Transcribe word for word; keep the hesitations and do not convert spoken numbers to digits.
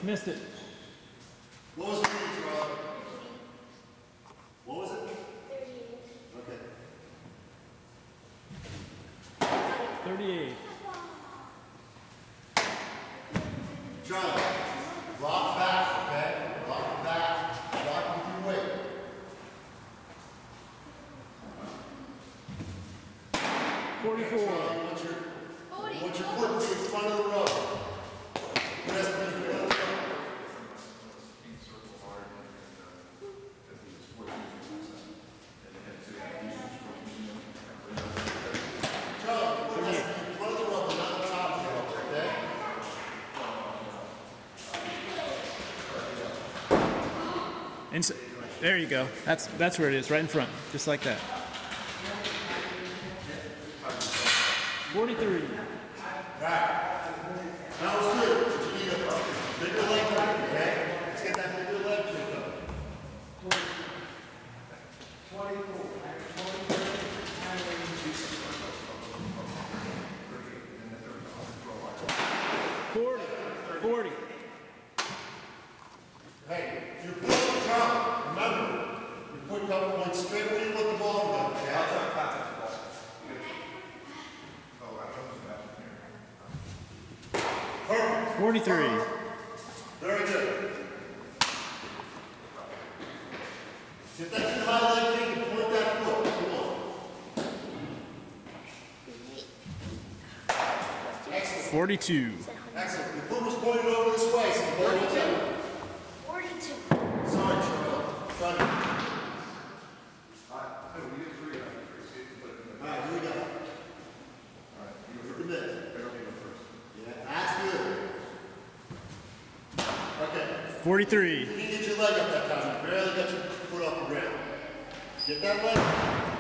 Missed it. What was it, Rob? What was it? Okay. thirty-eight. Charlie, rock back, okay? Rock back, rock with your weight. forty-four. Charlie, you want your, you want your foot to be in front of the rope. Rest in front of the rope. And so, there you go. That's that's where it is, right in front, just like that. forty-three. That was good. But you need a bigger leg kick, okay? Let's get that bigger leg kick up. forty. forty. Hey, your foot on top. Remember, your foot comes point straight where you let the ball go, okay? Perfect. forty-three. Very good. Get that too high leg kick and point that foot. Come on. Excellent. forty-two. Excellent. Your foot was pointed over this way, so the ball was out. forty-two. Sorry, Charlie. Sorry. Alright, here we go. Look at this. Yeah, that's good. Okay. forty-three. You didn't get your leg up that time. You barely got your foot off the ground. Get that leg.